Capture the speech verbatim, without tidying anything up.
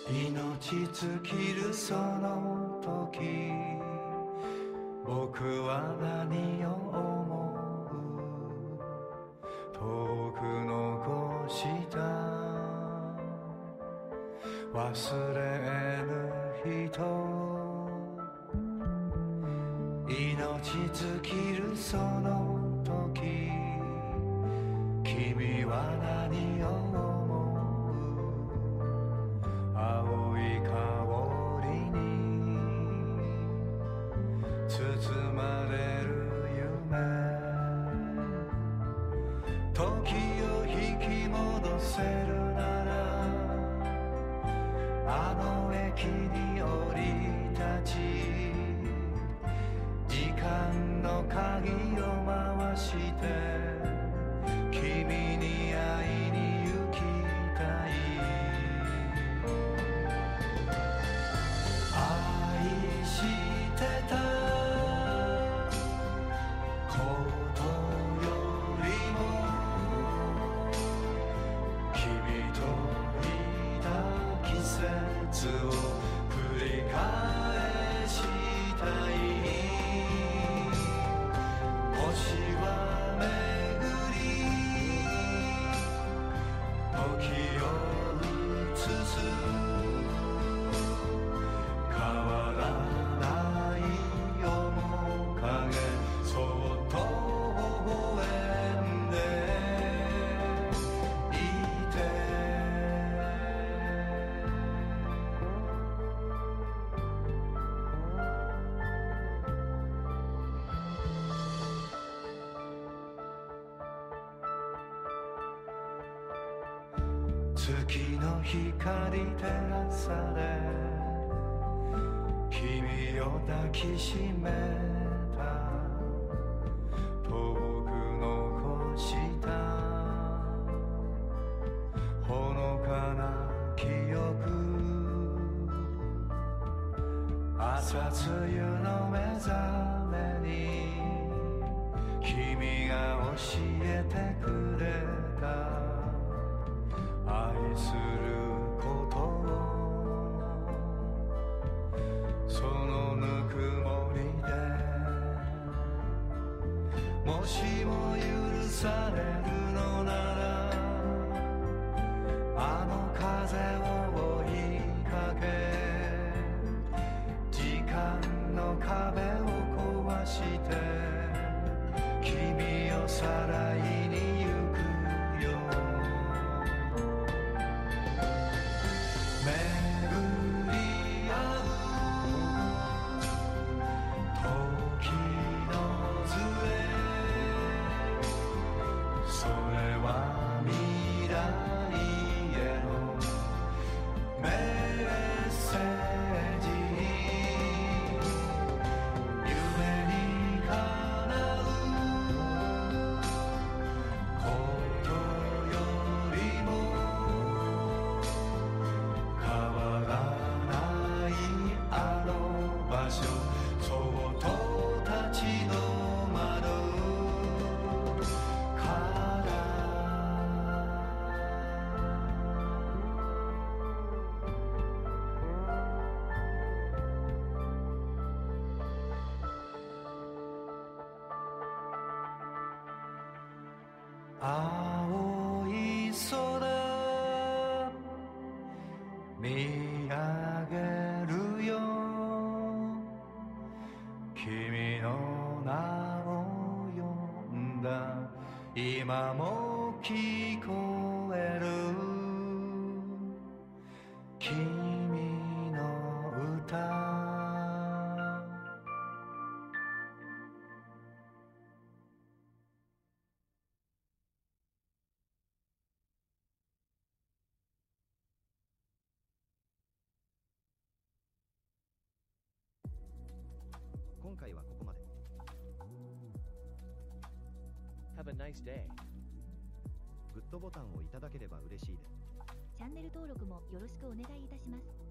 命尽きるその時、僕は何を思う？遠く残した忘れぬ人。命尽きるその時、君は何を思う？青い香りに包まれる夢、時を引き戻せるなら、あの駅に降り立ち、時間の鍵を回して君に会いに行きたい。愛してたことよりも君といた季節を繰り返したい。星は巡り時を移す、変わらない面影、そっと微笑んでいて。月の光照らされ、君を抱きしめた、遠く残したほのかな記憶、朝露の目覚めに君が教えてくれた、愛することをそのぬくもりで、もしも許されるのなら、あの風を追いかけ、時間の壁を壊して君をさらいに行くよ。巡り合う時のずれ、それは未来へのメッセージ、夢にかなうことよりも変わらないあの場所、そっと立ち止まるから。青い空見上げるよ、君の名を呼んだ、今も聞こえる君の歌。 今回はここまで。 Have a nice day. グッドボタンをいただければ嬉しいです。 チャンネル登録もよろしくお願いいたします。